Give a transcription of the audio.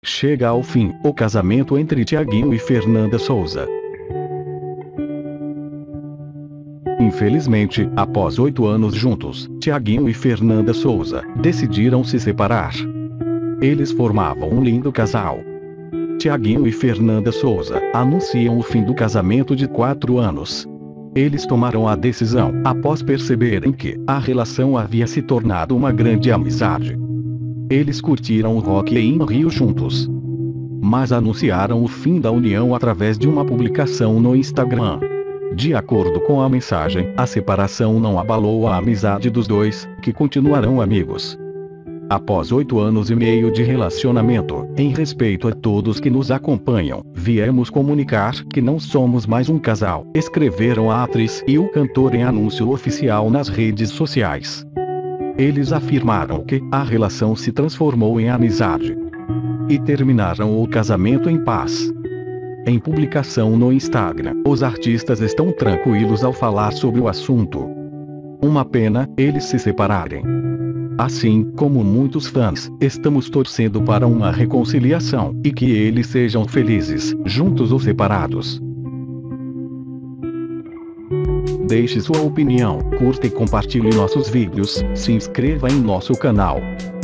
chega ao fim o casamento entre Tiaguinho e Fernanda Souza. Infelizmente, após 8 anos juntos, Tiaguinho e Fernanda Souza decidiram se separar. Eles formavam um lindo casal. Tiaguinho e Fernanda Souza anunciam o fim do casamento de 4 anos. Eles tomaram a decisão após perceberem que a relação havia se tornado uma grande amizade. Eles curtiram o Rock in Rio juntos, mas anunciaram o fim da união através de uma publicação no Instagram. De acordo com a mensagem, a separação não abalou a amizade dos dois, que continuarão amigos. Após 8 anos e meio de relacionamento, em respeito a todos que nos acompanham, viemos comunicar que não somos mais um casal, escreveram a atriz e o cantor em anúncio oficial nas redes sociais. Eles afirmaram que a relação se transformou em amizade e terminaram o casamento em paz. Em publicação no Instagram, os artistas estão tranquilos ao falar sobre o assunto. Uma pena eles se separarem. Assim como muitos fãs, estamos torcendo para uma reconciliação e que eles sejam felizes, juntos ou separados. Deixe sua opinião, curta e compartilhe nossos vídeos, se inscreva em nosso canal.